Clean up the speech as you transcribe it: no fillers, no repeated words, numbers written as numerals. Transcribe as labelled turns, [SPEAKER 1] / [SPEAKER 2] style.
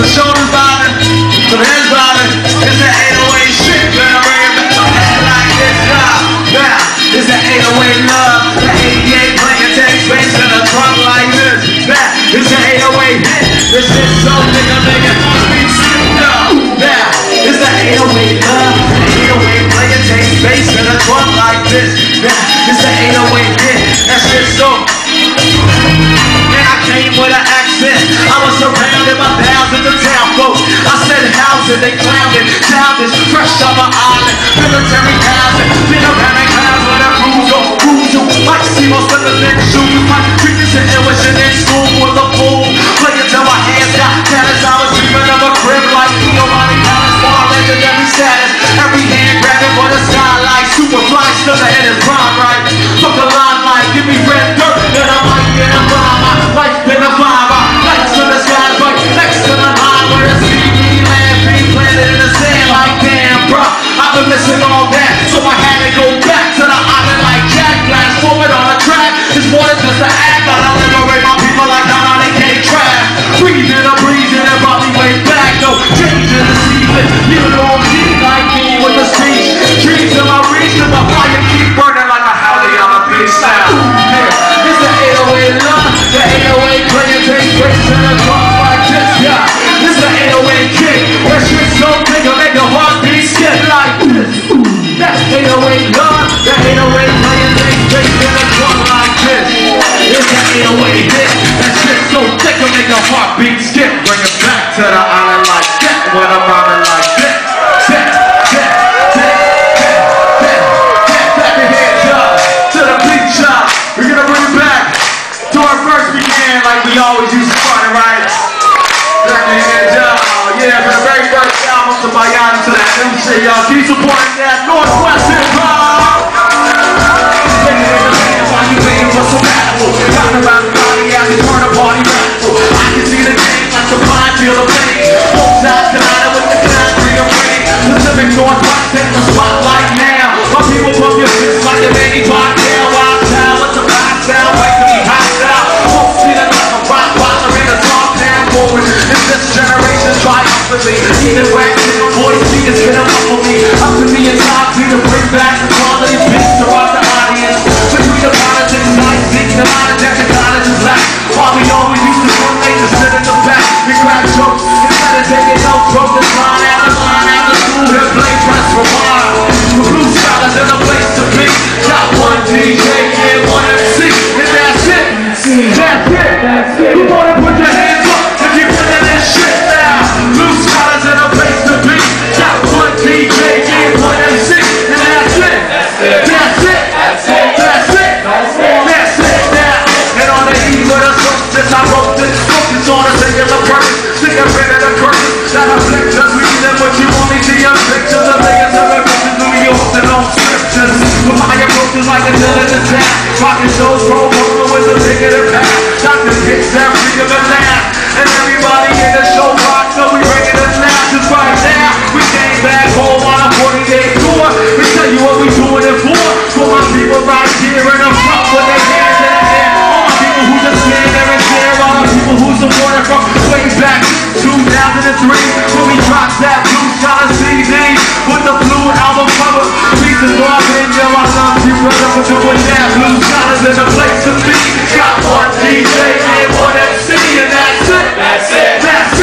[SPEAKER 1] shoulders bobbing, some heads bobbing. It's that 808 shit, better bring it back. Some head like this, yeah. It's that 808 love, that 88 playing take space in a trunk like this. Yeah, it's that 808 hit. This shit's so nigga making me sick, yeah. It's that 808 love, that 808 playing take space in a trunk like this. Yeah, it's that 808 hit. That shit's so. And I came with an accent. I was surrounded by thousands of town folks. I said houses, they clowned it. Childish, fresh off my island. Military housing. Been around in clouds with a cruiser. Like see most of the big shoes. My treatments and intuition in school was a fool. Playing till my hands got callous. I was dreaming of a crib like Giovanni Palace. More legendary status. Every hand grabbing for the skylight. Super fly, still ahead is prime, right? Fuck the limelight, give me red dirt. Then I might get a bomb. Life been a fire. Lights in the sky, right next to the line where the CD land being planted in the sand. Like damn, bro, I've been missing all that, so I had to go back to the island like Jack. Glass forward on a track. It's more than just an act. I liberate my people like how they can't trash. Breathing, I'm breathing, and brought me way back. No change in the season. You don't need like me with the speech. Dreams in my reach, and my fire keep burning like a howdy on a beach sound. Yeah, it's the 808 love, the 808 playing take place in a club like this. Yeah, it's the 808 kick. That shit's so big, it'll make your heartbeat skip like this. That's 808 love, the 808 playing take place in a club like this. It's the 808 hit. That shit's so thick, it'll make your heartbeat skip. Bring it back to the island like that when I'm rhyming like this. Like we always used to find it, right? Yeah, for the very first album to buy out to that new shit, y'all. Keep supporting that Northwest hip hop. Taking in the hands while you waiting for some radical. Talking about the body as you turn a party radical. I can see the game like the blind feel the pain. Both sides colliding with the concrete of rain. Pacific Northwest take the spotlight now. My people pump your fists like the Manny Pacquiao. Wild town with the black sound, wait to be hot out. Won't see the rottweiler in a talk down forward. If this generation triumphantly, even wax in the voice, see it's gonna muffle me. Up to me and top to bring back the quality beats to rock the audience. Between the politics, nice things, the line of college is black. While we always used to coordinate to sit in the back and crack jokes. Instead of taking notes, wrote this line after school, here play press for wine. The blue scholars in a place to be. Got one DJ and one MC, and that's it. That's it. You wanna put your hands up if you're feeling this shit now. Blue scholars in a place to be. Got one DJ and one MC, and that's it. That's it. That's it. That's it. That's it now. And on the eve of the solstice, I wrote this focus on a singular purpose. Think I'm rid of the curses that afflict us. We live what you only see on pictures of layers of ambitions. New York and on scriptures. With my approaches like a diligent town. Rocking shows, pro poker with a bigger than pound. Dr. Kicks that freak of a laugh. And everybody in the show rock, so we bringing it loud. Cause right now, we came back home on a 40-day tour. We tell you what we doing it for. For my people right here in the front with their hands in the air. All my people who just stand there and stare. All my people who supported from way back 2003. When we dropped that Blue Scholar CD with the Blue album cover. Pieces of our video, I love you, brother, for doing that. Blue Scholars in the place to be. Got one DJ and one MC, and that's it. That's it. That's it.